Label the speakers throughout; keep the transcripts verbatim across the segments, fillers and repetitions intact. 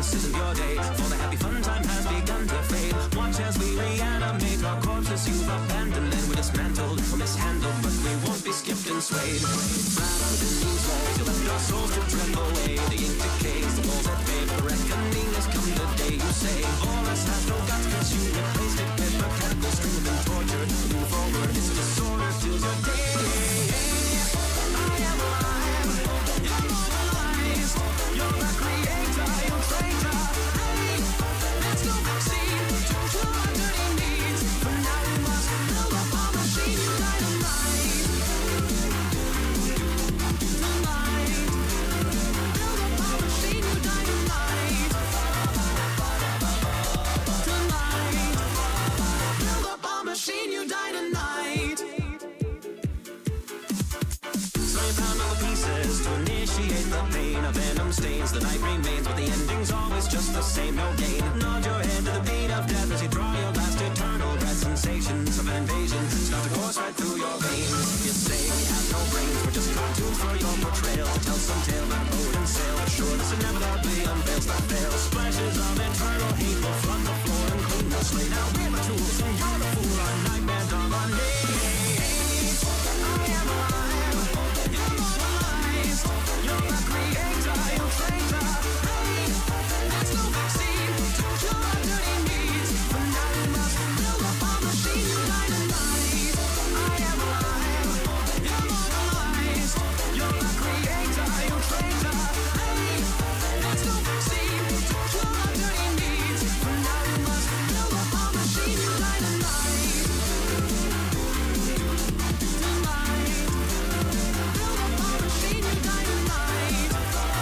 Speaker 1: this isn't your day, for the happy fun time has begun to fade. Watch as we reanimate our corpses you've abandoned, and we're dismantled or mishandled, but we won't be skipped and swayed. Trapped in these walls, you left our souls to tremble away. The ink decays, the walls that fade. The reckoning has come the day you say all us has no guts, cause you replaced it with mechanical stream and torture. Move forward, it's disorder till your day. I am alive, you're mobilized, you're a creator, you're a traitor. Hey, let's go vaccine to cure our dirty needs. For now we must build up our machine, you dynamite. Tonight, build up our machine, you dynamite. Tonight, build up our machine, you dynamite. So you found all the pieces to initiate the pain. A venom stains, the night remains, but the ending's always just the same, no gain. Nod your head to the beat of death as you draw your last eternal breath. Sensations of an invasion start to course right through your veins. You say we have no brains, we're just cartoons for your portrayal. To tell some tale about boat and sail, sure this inevitably unveils that veil. Splashes of eternal hate will flood the floor and clean the slate. Now we're the tools and you're the fool, our nightmare dog on me. I am alive, you're mobilized, you're a creator, you're a traitor. Hey, let's go vaccine to cure our dirty needs. For now we must build up our machine, you dynamite. I am alive, you're mobilized, you're a creator, you're a traitor. Hey, let's go vaccine to cure our dirty needs. For now we must build up our machine, you dynamite. Tonight, build up our machine, you dynamite.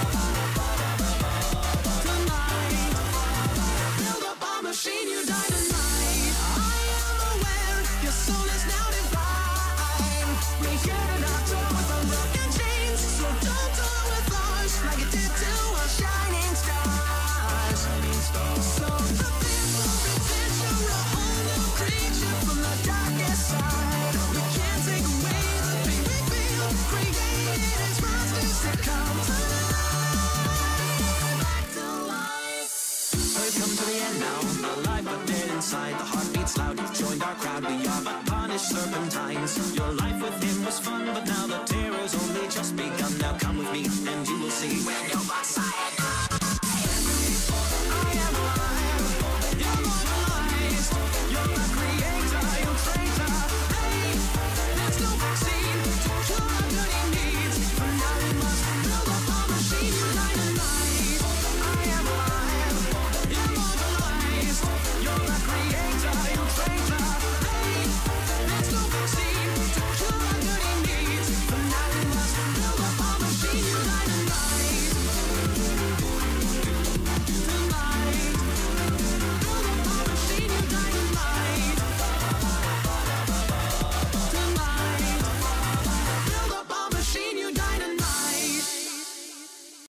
Speaker 1: Tonight, build up our machine, you dynamite. I am aware your soul is now divine. We get it out door with our broken chains, so don't toy with ours like it did to our shining stars. So the people repent, you're a whole new creature from the darkest side. We can't take away the pain we feel, created as monsters that come to life, back to life. So we've come to the end now, alive but dead inside. The heart beats loud, you've joined our crowd. We are but punished serpentines. Your life with him was fun, but now the terror's only just begun. Now come with me and you will see.